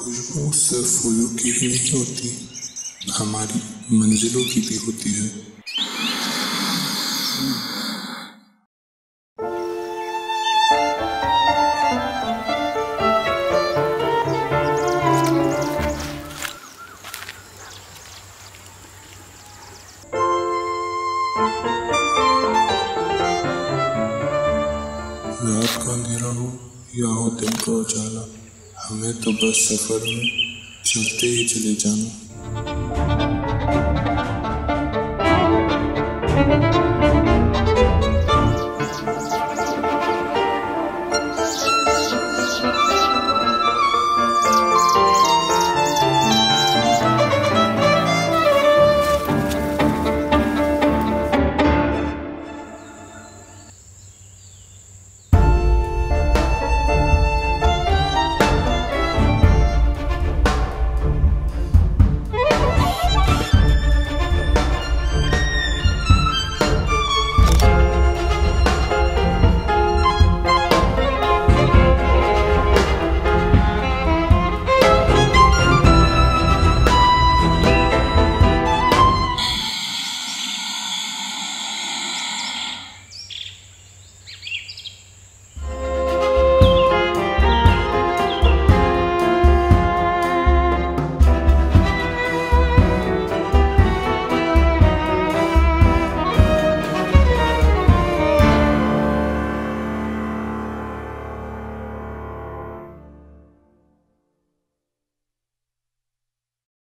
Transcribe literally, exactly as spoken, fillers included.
खुशबू सिर्फ फूलों की ही नहीं होती, हमारी मंजिलों की भी होती है। रात का अंधेरा हो या हो दिन का उजाला, हमें तो बस सफर में चलते ही चले जाना।